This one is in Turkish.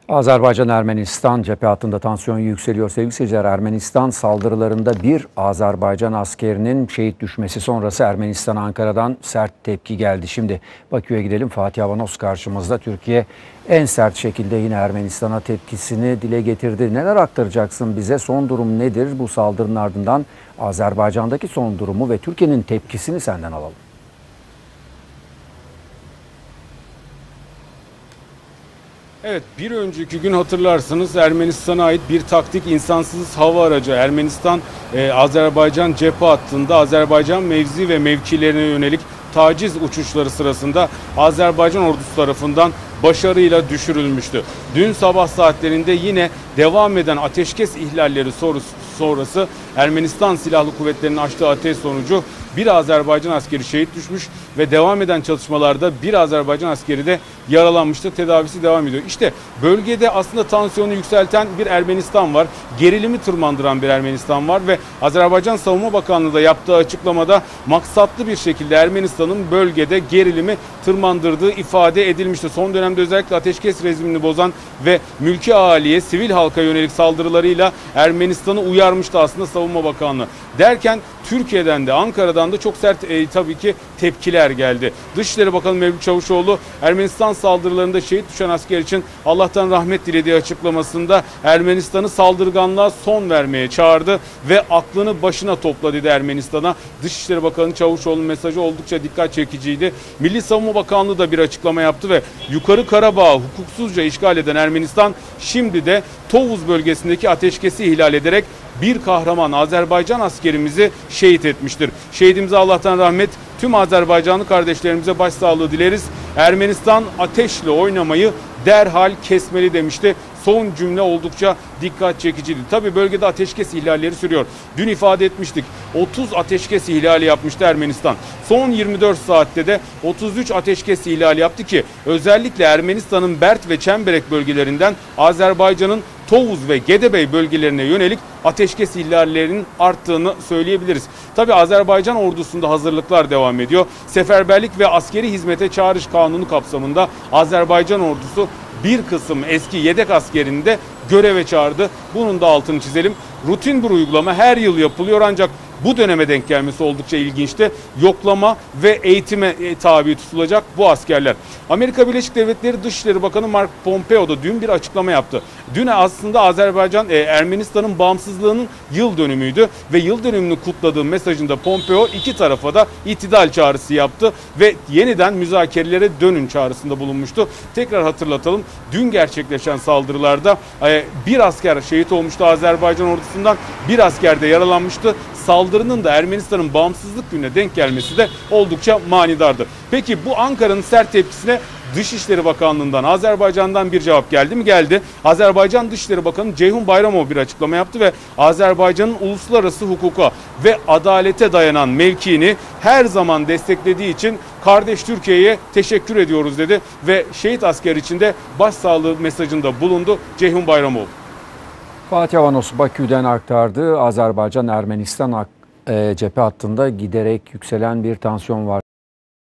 Azerbaycan-Ermenistan cephe hattında tansiyon yükseliyor. Sevgili seyirciler, Ermenistan saldırılarında bir Azerbaycan askerinin şehit düşmesi sonrası Ermenistan'a Ankara'dan sert tepki geldi. Şimdi Bakü'ye gidelim. Fatih Avanos karşımızda. Türkiye en sert şekilde yine Ermenistan'a tepkisini dile getirdi. Neler aktaracaksın bize? Son durum nedir? Bu saldırının ardından Azerbaycan'daki son durumu ve Türkiye'nin tepkisini senden alalım. Evet, bir önceki gün hatırlarsınız Ermenistan'a ait bir taktik insansız hava aracı Ermenistan Azerbaycan cephe hattında Azerbaycan mevzi ve mevkilerine yönelik taciz uçuşları sırasında Azerbaycan ordusu tarafından başarıyla düşürülmüştü. Dün sabah saatlerinde yine devam eden ateşkes ihlalleri sonrası Ermenistan Silahlı Kuvvetleri'nin açtığı ateş sonucu bir Azerbaycan askeri şehit düşmüş ve devam eden çatışmalarda bir Azerbaycan askeri de yaralanmıştı. Tedavisi devam ediyor. İşte bölgede aslında tansiyonu yükselten bir Ermenistan var. Gerilimi tırmandıran bir Ermenistan var ve Azerbaycan Savunma Bakanlığı da yaptığı açıklamada maksatlı bir şekilde Ermenistan'ın bölgede gerilimi tırmandırdığı ifade edilmişti. Son dönemde özellikle ateşkes rejimini bozan ve mülki ahaliye, sivil halka yönelik saldırılarıyla Ermenistan'ı uyarmıştı aslında Savunma Bakanlığı. Derken Türkiye'den de Ankara'dan da çok sert tabii ki tepkiler geldi. Dışişleri Bakanı Mevlüt Çavuşoğlu Ermenistan saldırılarında şehit düşen asker için Allah'tan rahmet dilediği açıklamasında Ermenistan'ı saldırganlığa son vermeye çağırdı ve aklını başına topla dedi Ermenistan'a. Dışişleri Bakanı Çavuşoğlu'nun mesajı oldukça dikkat çekiciydi. Milli Savunma Bakanlığı da bir açıklama yaptı ve Yukarı Karabağ'ı hukuksuzca işgal eden Ermenistan şimdi de Tovuz bölgesindeki ateşkesi ihlal ederek bir kahraman Azerbaycan askerimizi şehit etmiştir. Şehidimize Allah'tan rahmet, tüm Azerbaycanlı kardeşlerimize başsağlığı dileriz. Ermenistan ateşle oynamayı derhal kesmeli demişti. Son cümle oldukça dikkat çekiciydi. Tabii bölgede ateşkes ihlalleri sürüyor. Dün ifade etmiştik. 30 ateşkes ihlali yapmıştı Ermenistan. Son 24 saatte de 33 ateşkes ihlali yaptı ki özellikle Ermenistan'ın Bert ve Çemberek bölgelerinden Azerbaycan'ın Tovuz ve Gedebey bölgelerine yönelik ateşkes ihlallerinin arttığını söyleyebiliriz. Tabii Azerbaycan ordusunda hazırlıklar devam ediyor. Seferberlik ve askeri hizmete çağrış kanunu kapsamında Azerbaycan ordusu bir kısım eski yedek askerini de göreve çağırdı. Bunun da altını çizelim. Rutin bir uygulama her yıl yapılıyor ancak bu döneme denk gelmesi oldukça ilginçti. Yoklama ve eğitime tabi tutulacak bu askerler. Amerika Birleşik Devletleri Dışişleri Bakanı Mark Pompeo da dün bir açıklama yaptı. Dün aslında Ermenistan'ın bağımsızlığının yıl dönümüydü ve yıl dönümünü kutladığı mesajında Pompeo iki tarafa da itidal çağrısı yaptı ve yeniden müzakerelere dönün çağrısında bulunmuştu. Tekrar hatırlatalım. Dün gerçekleşen saldırılarda bir asker şehit olmuştu Azerbaycan ordusundan, bir asker de yaralanmıştı. Saldırının da Ermenistan'ın bağımsızlık gününe denk gelmesi de oldukça manidardır. Peki bu Ankara'nın sert tepkisine Dışişleri Bakanlığı'ndan, Azerbaycan'dan bir cevap geldi mi? Geldi. Azerbaycan Dışişleri Bakanı Ceyhun Bayramov bir açıklama yaptı ve Azerbaycan'ın uluslararası hukuka ve adalete dayanan mevkiini her zaman desteklediği için kardeş Türkiye'ye teşekkür ediyoruz dedi ve şehit asker için de başsağlığı mesajında bulundu Ceyhun Bayramov. Fatih Avanos Bakü'den aktardı. Azerbaycan-Ermenistan cephe hattında giderek yükselen bir tansiyon var.